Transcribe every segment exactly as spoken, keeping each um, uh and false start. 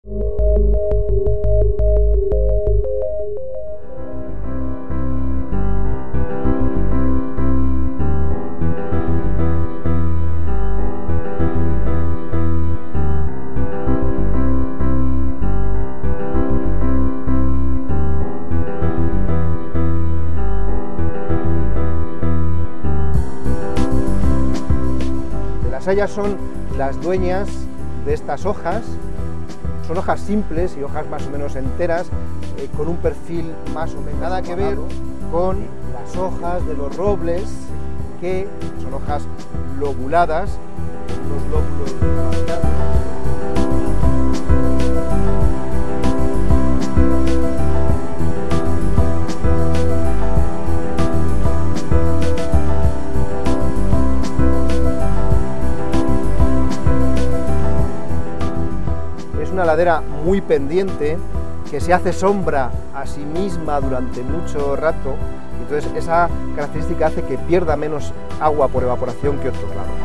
Las hayas son las dueñas de estas hojas, son hojas simples y hojas más o menos enteras, eh, con un perfil más o menos nada que ver con las hojas de los robles, que son hojas lobuladas, unos lóbulos marcados. Una ladera muy pendiente que se hace sombra a sí misma durante mucho rato, entonces esa característica hace que pierda menos agua por evaporación que otros lados.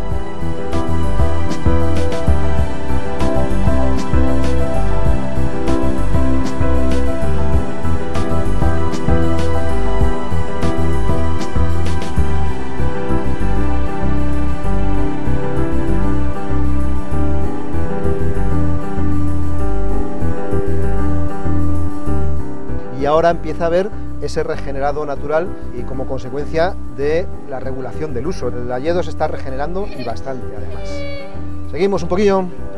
Y ahora empieza a haber ese regenerado natural y como consecuencia de la regulación del uso. El hayedo se está regenerando y bastante además. Seguimos un poquillo.